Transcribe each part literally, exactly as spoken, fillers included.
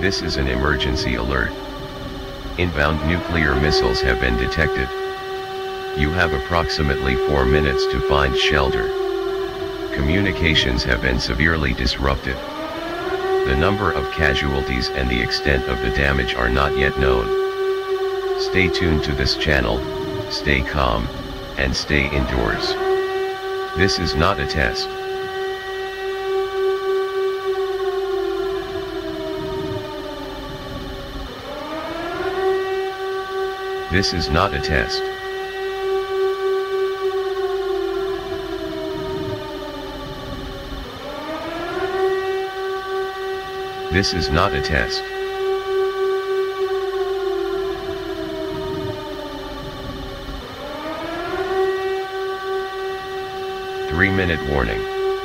This is an emergency alert. Inbound nuclear missiles have been detected. You have approximately four minutes to find shelter. Communications have been severely disrupted. The number of casualties and the extent of the damage are not yet known. Stay tuned to this channel, stay calm, and stay indoors. This is not a test. This is not a test. This is not a test. Three minute warning.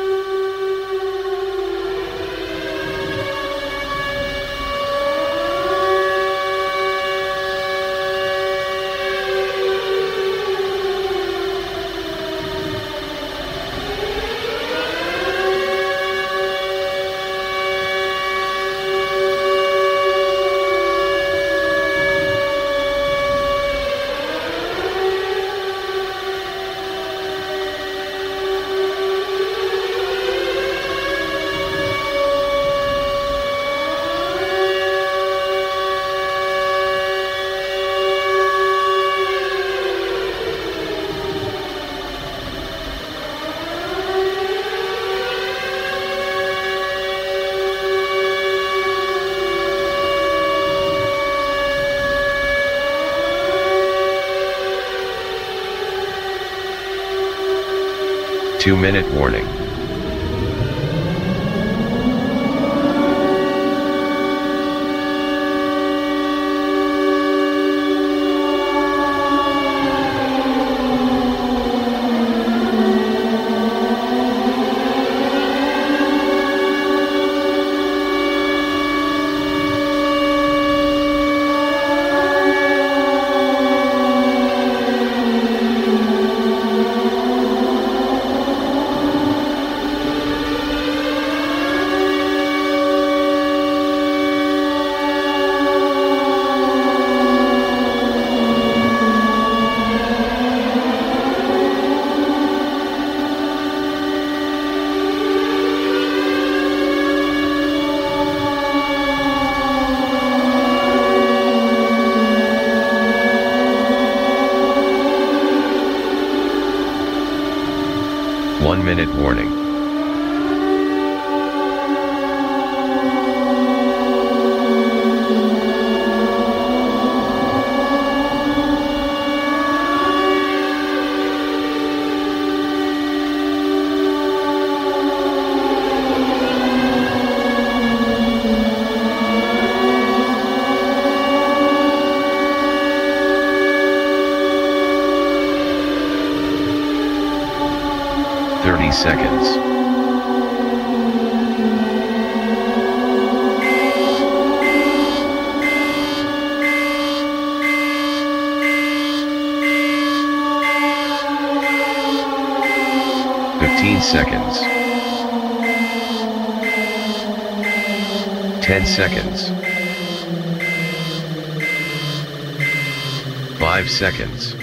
Two minute warning. One minute warning. Thirty seconds. Fifteen seconds. Ten seconds. Five seconds.